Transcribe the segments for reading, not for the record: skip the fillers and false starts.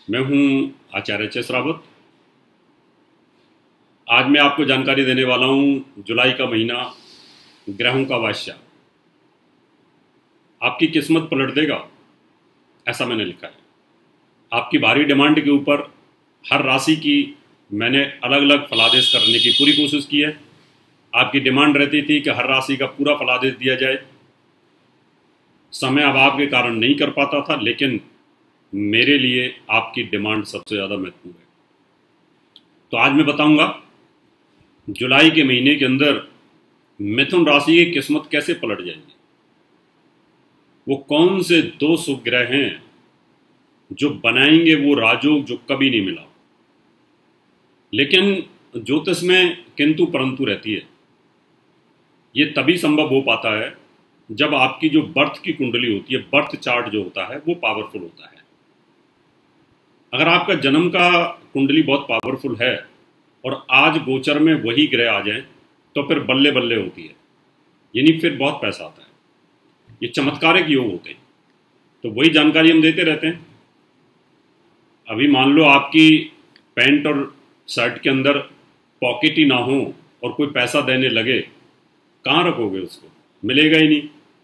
मैं हूं आचार्य एच.एस. रावत। आज मैं आपको जानकारी देने वाला हूं जुलाई का महीना ग्रहों का वास्या आपकी किस्मत पलट देगा, ऐसा मैंने लिखा है। आपकी भारी डिमांड के ऊपर हर राशि की मैंने अलग अलग फलादेश करने की पूरी कोशिश की है। आपकी डिमांड रहती थी कि हर राशि का पूरा फलादेश दिया जाए। समय अभाव के कारण नहीं कर पाता था, लेकिन मेरे लिए आपकी डिमांड सबसे ज़्यादा महत्वपूर्ण है। तो आज मैं बताऊंगा जुलाई के महीने के अंदर मिथुन राशि की किस्मत कैसे पलट जाएगी। वो कौन से दो शुभ ग्रह हैं जो बनाएंगे वो राजयोग जो कभी नहीं मिला। लेकिन ज्योतिष में किंतु परंतु रहती है। ये तभी संभव हो पाता है जब आपकी जो बर्थ की कुंडली होती है, बर्थ चार्ट जो होता है वो पावरफुल होता है। अगर आपका जन्म का कुंडली बहुत पावरफुल है और आज गोचर में वही ग्रह आ जाए तो फिर बल्ले बल्ले होती है, यानी फिर बहुत पैसा आता है। ये चमत्कारिक योग होते हैं। तो वही जानकारी हम देते रहते हैं। अभी मान लो आपकी पैंट और शर्ट के अंदर पॉकेट ही ना हो और कोई पैसा देने लगे, कहाँ रखोगे उसको? मिलेगा ही नहीं।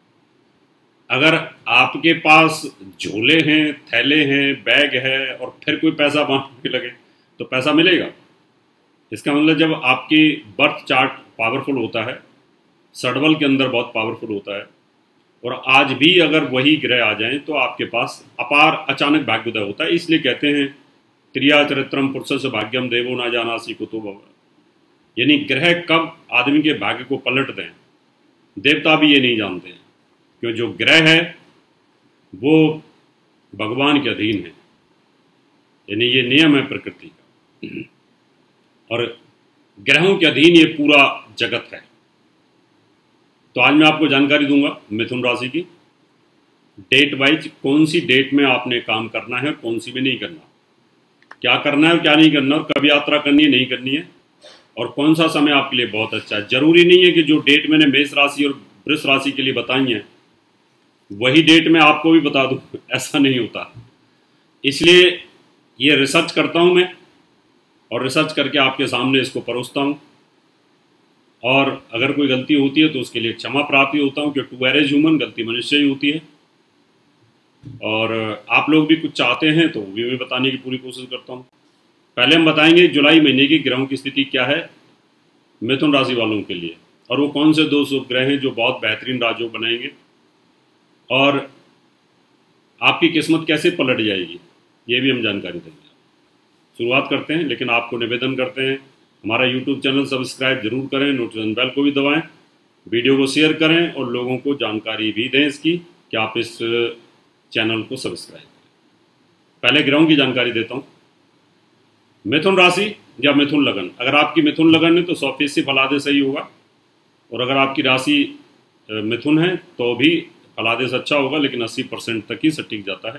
अगर आपके पास झोले हैं, थैले हैं, बैग है और फिर कोई पैसा बांटने लगे तो पैसा मिलेगा? इसका मतलब जब आपकी बर्थ चार्ट पावरफुल होता है, सडवल के अंदर बहुत पावरफुल होता है, और आज भी अगर वही ग्रह आ जाएं तो आपके पास अपार अचानक भाग्योदय होता है। इसलिए कहते हैं त्रिया चरित्रम पुरुष भाग्यम देवो ना जानासी कुतो भव, यानी ग्रह कब आदमी के भाग्य को पलट दें देवता भी ये नहीं जानते हैं, क्योंकि जो ग्रह है वो भगवान के अधीन है, यानी ये नियम है प्रकृति का, और ग्रहों के अधीन ये पूरा जगत है। तो आज मैं आपको जानकारी दूंगा मिथुन राशि की डेट वाइज, कौन सी डेट में आपने काम करना है, कौन सी में नहीं करना, क्या करना है और क्या नहीं करना, और कब यात्रा करनी है नहीं करनी है, और कौन सा समय आपके लिए बहुत अच्छा है। जरूरी नहीं है कि जो डेट मैंने मेष राशि और वृष राशि के लिए बताई है वही डेट मैं आपको भी बता दूं, ऐसा नहीं होता। इसलिए ये रिसर्च करता हूं मैं, और रिसर्च करके आपके सामने इसको परोसता हूं, और अगर कोई गलती होती है तो उसके लिए क्षमा प्राप्ति होता हूं, क्योंकि टू एज ह्यूमन गलती मनुष्य ही होती है। और आप लोग भी कुछ चाहते हैं तो वो भी मैं बताने की पूरी कोशिश करता हूं। पहले हम बताएंगे जुलाई महीने की ग्रहों की स्थिति क्या है मिथुन राशि वालों के लिए, और वो कौन से दो शुभ ग्रह हैं जो बहुत बेहतरीन राजयोग बनाएंगे, और आपकी किस्मत कैसे पलट जाएगी ये भी हम जानकारी देंगे। शुरुआत करते हैं, लेकिन आपको निवेदन करते हैं हमारा यूट्यूब चैनल सब्सक्राइब जरूर करें, नोटिफिकेशन बेल को भी दबाएं, वीडियो को शेयर करें और लोगों को जानकारी भी दें इसकी कि आप इस चैनल को सब्सक्राइब करें। पहले ग्रहों की जानकारी देता हूँ। मिथुन राशि या मिथुन लगन, अगर आपकी मिथुन लगन है तो 100% फलादेश सही होगा, और अगर आपकी राशि मिथुन है तो भी फलादेश अच्छा होगा, लेकिन 80% तक ही सटीक जाता है।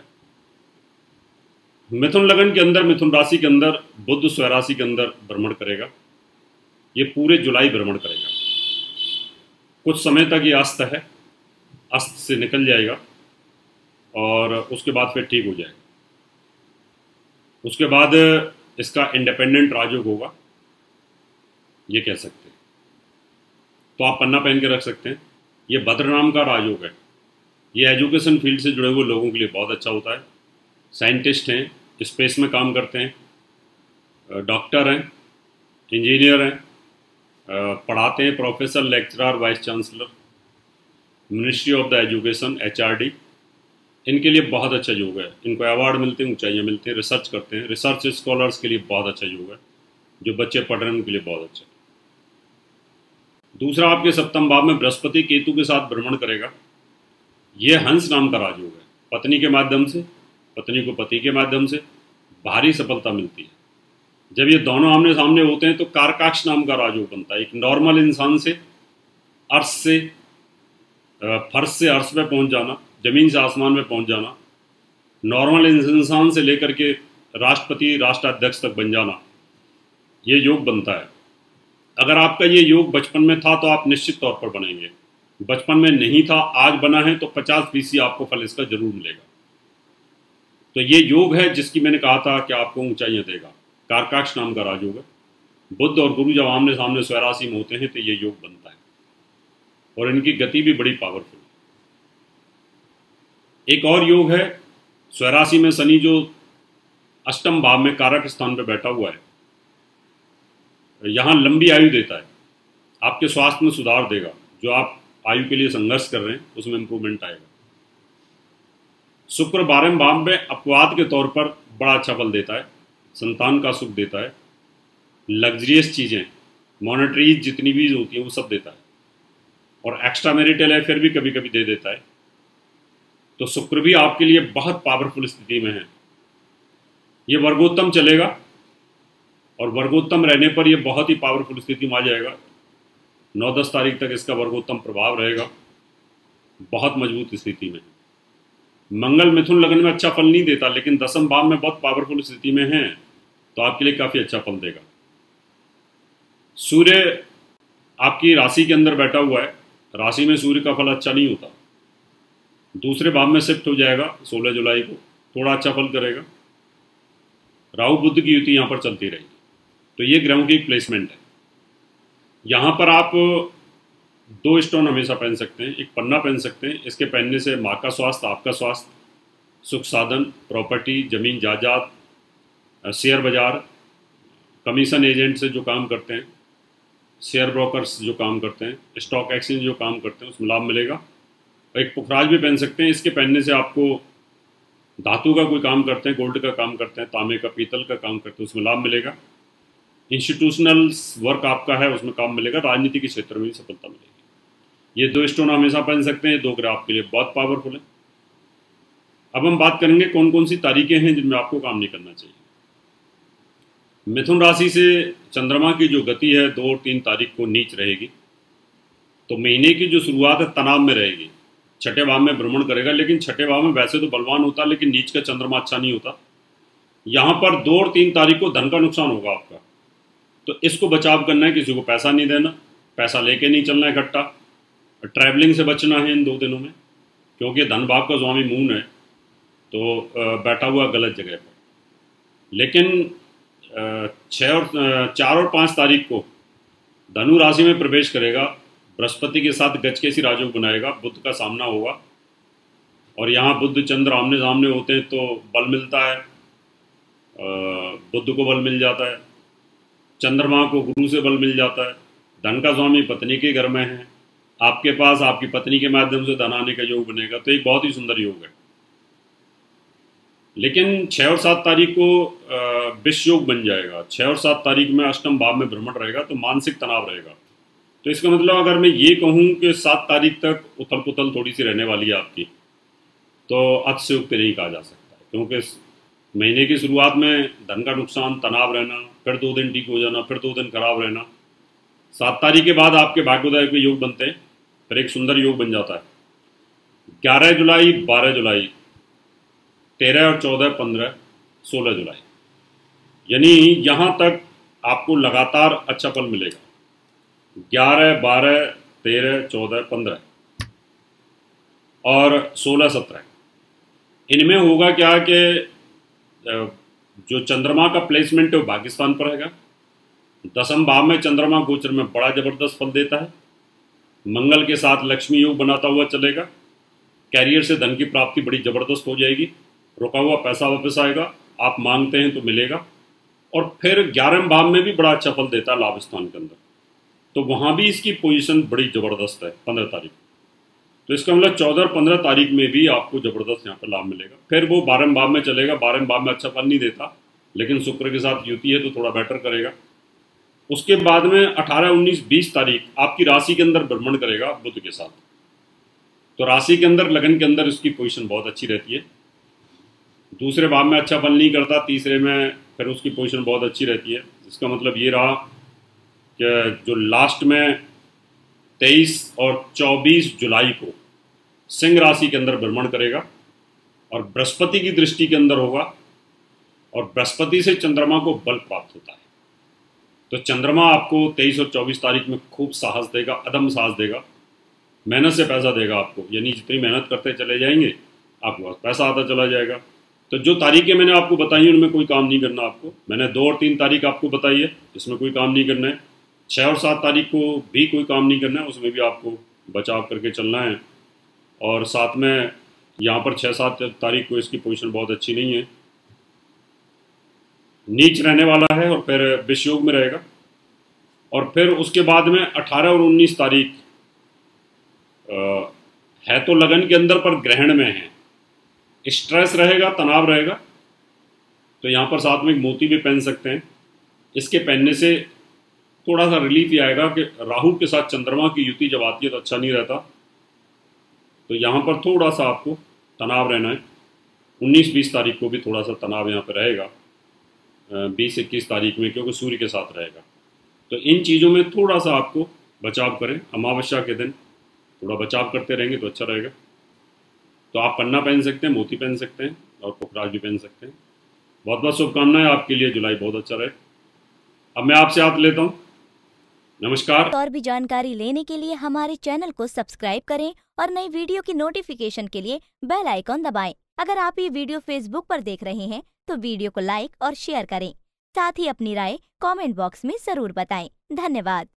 मिथुन लगन के अंदर, मिथुन राशि के अंदर बुध स्वराशि के अंदर भ्रमण करेगा। ये पूरे जुलाई भ्रमण करेगा। कुछ समय तक ये अस्त है, अस्त से निकल जाएगा और उसके बाद फिर ठीक हो जाएगा। उसके बाद इसका इंडिपेंडेंट राजयोग होगा, ये कह सकते हैं। तो आप पन्ना पहन के रख सकते हैं। ये भद्र नाम का राजयोग है। ये एजुकेशन फील्ड से जुड़े हुए लोगों के लिए बहुत अच्छा होता है। साइंटिस्ट हैं, स्पेस में काम करते हैं, डॉक्टर हैं, इंजीनियर हैं, पढ़ाते हैं, professor, lecturer, vice chancellor, ministry of the education, HRD, इनके लिए बहुत अच्छा योग है। इनको अवार्ड मिलते हैं, ऊंचाइयाँ मिलती हैं। रिसर्च करते हैं, रिसर्च स्कॉलर्स के लिए बहुत अच्छा योग है। जो बच्चे पढ़ रहे हैं उनके लिए बहुत अच्छा। दूसरा, आपके सप्तम भाव में बृहस्पति केतु के साथ भ्रमण करेगा। ये हंस नाम का राजयोग है। पत्नी के माध्यम से, पत्नी को पति के माध्यम से भारी सफलता मिलती है। जब ये दोनों आमने सामने होते हैं तो कारकाक्ष नाम का राजयोग बनता है। एक नॉर्मल इंसान से अर्श से, फर्श से अर्श पे पहुंच जाना, जमीन से आसमान में पहुंच जाना, नॉर्मल इंसान से लेकर के राष्ट्रपति, राष्ट्राध्यक्ष तक बन जाना, ये योग बनता है। अगर आपका ये योग बचपन में था तो आप निश्चित तौर पर बनेंगे। बचपन में नहीं था, आज बना है तो 50% आपको फल इसका जरूर मिलेगा। तो ये योग है जिसकी मैंने कहा था कि आपको ऊंचाइयां देगा। कारकाक्ष नाम का राजयोग है। बुध और गुरु जब आमने सामने स्वराशि में होते हैं तो ये योग बनता है और इनकी गति भी बड़ी पावरफुल है। एक और योग है स्वराशि में शनि जो अष्टम भाव में कारक स्थान पर बैठा हुआ है, यहाँ लंबी आयु देता है, आपके स्वास्थ्य में सुधार देगा। जो आप आयु के लिए संघर्ष कर रहे हैं उसमें इंप्रूवमेंट आएगा। शुक्र 12वें भाव में अपवाद के तौर पर बड़ा अच्छा फल देता है, संतान का सुख देता है, लग्जरियस चीज़ें मॉनेटरीज जितनी भी होती हैं वो सब देता है, और एक्स्ट्रा मैरिटल अफेयर भी कभी कभी दे देता है। तो शुक्र भी आपके लिए बहुत पावरफुल स्थिति में है। ये वर्गोत्तम चलेगा और वर्गोत्तम रहने पर ये बहुत ही पावरफुल स्थिति में आ जाएगा। 9-10 तारीख तक इसका वर्गोत्तम प्रभाव रहेगा, बहुत मजबूत स्थिति में। मंगल मिथुन लग्न में अच्छा फल नहीं देता, लेकिन 10वें भाव में बहुत पावरफुल स्थिति में है तो आपके लिए काफ़ी अच्छा फल देगा। सूर्य आपकी राशि के अंदर बैठा हुआ है, राशि में सूर्य का फल अच्छा नहीं होता। दूसरे भाव में शिफ्ट हो जाएगा 16 जुलाई को, थोड़ा अच्छा फल करेगा। राहु बुध की युति यहाँ पर चलती रहेगी। तो ये ग्रहों की प्लेसमेंट है। यहाँ पर आप 2 स्टोन हमेशा पहन सकते हैं, एक पन्ना पहन सकते हैं। इसके पहनने से माँ का स्वास्थ्य, आपका स्वास्थ्य, सुख साधन, प्रॉपर्टी, जमीन जायदाद, शेयर बाजार, कमीशन एजेंट से जो काम करते हैं, शेयर ब्रोकर्स जो काम करते हैं, स्टॉक एक्सचेंज जो काम करते हैं, उसमें लाभ मिलेगा। एक पुखराज भी पहन सकते हैं। इसके पहनने से आपको धातु का कोई काम करते हैं, गोल्ड का काम करते हैं, तांबे का, पीतल का काम करते हैं, उसमें लाभ मिलेगा। इंस्टीट्यूशनल वर्क आपका है उसमें काम मिलेगा। राजनीति के क्षेत्र में भी सफलता मिलेगी। ये 2 स्टोन हमेशा पहन सकते हैं। 2 ग्रह आपके लिए बहुत पावरफुल है। अब हम बात करेंगे कौन कौन सी तारीखें हैं जिनमें आपको काम नहीं करना चाहिए। मिथुन राशि से चंद्रमा की जो गति है 2 और 3 तारीख को नीच रहेगी, तो महीने की जो शुरुआत है तनाव में रहेगी। 6ठे भाव में भ्रमण करेगा, लेकिन 6ठे भाव में वैसे तो बलवान होता है, लेकिन नीच का चंद्रमा अच्छा नहीं होता। यहाँ पर 2 और 3 तारीख को धन का नुकसान होगा आपका, तो इसको बचाव करना है। किसी को पैसा नहीं देना, पैसा लेके नहीं चलना है इकट्ठा। ट्रैवलिंग से बचना है इन 2 दिनों में, क्योंकि धन भाव का स्वामी मून है तो बैठा हुआ गलत जगह पर। लेकिन 4 और 5 तारीख को धनु राशि में प्रवेश करेगा, बृहस्पति के साथ गजकेसी राजयोग बनाएगा, बुध का सामना होगा। और यहाँ बुध चंद्र आमने सामने होते हैं तो बल मिलता है, बुध को बल मिल जाता है, चंद्रमा को गुरु से बल मिल जाता है। धन का स्वामी पत्नी के घर में है, आपके पास आपकी पत्नी के माध्यम से धन आने का योग बनेगा, तो एक बहुत ही सुंदर योग है। लेकिन 6 और 7 तारीख को विष योग बन जाएगा। 6 और 7 तारीख में अष्टम भाव में भ्रमण रहेगा, तो मानसिक तनाव रहेगा। तो इसका मतलब अगर मैं ये कहूँ कि 7 तारीख तक उथल पुथल थोड़ी सी रहने वाली है आपकी, तो अतिशयोक्त नहीं कहा जा सकता, क्योंकि महीने की शुरुआत में धन का नुकसान, तनाव रहना, फिर 2 दिन ठीक हो जाना, फिर 2 दिन खराब रहना। 7 तारीख के बाद आपके भाग्योदय के योग बनते हैं, फिर एक सुंदर योग बन जाता है। 11 जुलाई, 12 जुलाई, 13 और 14, 15, 16 जुलाई, यानी यहाँ तक आपको लगातार अच्छा फल मिलेगा। 11, 12, 13, 14, 15 और 16, 17, इनमें होगा क्या कि जो चंद्रमा का प्लेसमेंट है वो पाकिस्तान पर रहेगा। 10वें भाव में चंद्रमा गोचर में बड़ा जबरदस्त फल देता है। मंगल के साथ लक्ष्मी योग बनाता हुआ चलेगा। कैरियर से धन की प्राप्ति बड़ी जबरदस्त हो जाएगी। रुका हुआ पैसा वापस आएगा, आप मांगते हैं तो मिलेगा। और फिर 11वें भाव में भी बड़ा अच्छा फल देता है लाभ स्थान के अंदर, तो वहाँ भी इसकी पोजीशन बड़ी ज़बरदस्त है 15 तारीख। तो इसका मतलब 14 और 15 तारीख में भी आपको ज़बरदस्त यहाँ पर लाभ मिलेगा। फिर वो 12वें भाव में चलेगा। 12वें भाव में अच्छा फल नहीं देता, लेकिन शुक्र के साथ युति है तो थोड़ा बेटर करेगा। उसके बाद में 18, 19, 20 तारीख आपकी राशि के अंदर भ्रमण करेगा बुध के साथ, तो राशि के अंदर, लगन के अंदर इसकी पोजीशन बहुत अच्छी रहती है। दूसरे भाव में अच्छा फल नहीं करता, तीसरे में फिर उसकी पोजीशन बहुत अच्छी रहती है। इसका मतलब ये रहा कि जो लास्ट में 23 और 24 जुलाई को सिंह राशि के अंदर भ्रमण करेगा और बृहस्पति की दृष्टि के अंदर होगा, और बृहस्पति से चंद्रमा को बल प्राप्त होता है। तो चंद्रमा आपको 23 और 24 तारीख में खूब साहस देगा, अदम साहस देगा, मेहनत से पैसा देगा आपको। यानी जितनी मेहनत करते चले जाएंगे आपके पास पैसा आता चला जाएगा। तो जो तारीखें मैंने आपको बताई उनमें कोई काम नहीं करना आपको। मैंने 2 और 3 तारीख आपको बताई है, इसमें कोई काम नहीं करना है। 6 और 7 तारीख को भी कोई काम नहीं करना है, उसमें भी आपको बचाव करके चलना है। और साथ में यहाँ पर 6-7 तारीख को इसकी पोजीशन बहुत अच्छी नहीं है, नीच रहने वाला है और फिर विषयोग में रहेगा। और फिर उसके बाद में 18 और 19 तारीख है तो लगन के अंदर पर ग्रहण में है, स्ट्रेस रहेगा, तनाव रहेगा। तो यहाँ पर साथ में एक मोती भी पहन सकते हैं। इसके पहनने से थोड़ा सा रिलीफ ही आएगा कि राहु के साथ चंद्रमा की युति जब आती है तो अच्छा नहीं रहता। तो यहाँ पर थोड़ा सा आपको तनाव रहना है। 19-20 तारीख को भी थोड़ा सा तनाव यहाँ पर रहेगा, 20-21 तारीख में, क्योंकि सूर्य के साथ रहेगा। तो इन चीज़ों में थोड़ा सा आपको बचाव करें। अमावस्या के दिन थोड़ा बचाव करते रहेंगे तो अच्छा रहेगा। तो आप पन्ना पहन सकते हैं, मोती पहन सकते हैं और पुखराज भी पहन सकते हैं। बहुत बहुत शुभकामनाएं आपके लिए, जुलाई बहुत अच्छा रहे। अब मैं आपसे हाथ लेता हूँ, नमस्कार। और भी जानकारी लेने के लिए हमारे चैनल को सब्सक्राइब करें और नई वीडियो की नोटिफिकेशन के लिए बेल आइकॉन दबाएं। अगर आप ये वीडियो फेसबुक पर देख रहे हैं तो वीडियो को लाइक और शेयर करें। साथ ही अपनी राय कमेंट बॉक्स में जरूर बताएं। धन्यवाद।